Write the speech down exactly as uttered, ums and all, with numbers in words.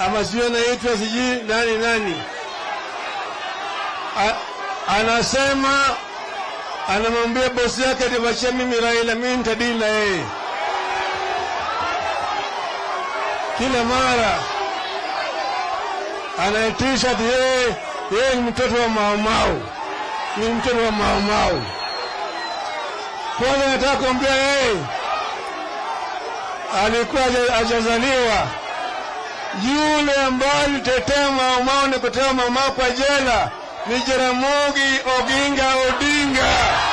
ama sio anaitwa siji nani nani, A, anasema anamwambia bosi yake atibashia mimi Raila, mimi nitadili na yeye. Kila mara anaitisha ati yeye yeye ni mtoto wa Mau Mau, ni mtoto wa Mau Mau. Kwa nataka kuambia yeye alikuwa hajazaliwa. Yule ambaye alitetea Mau Mau na kutoa Mau Mau kwa jela ni Jaramogi Oginga Odinga.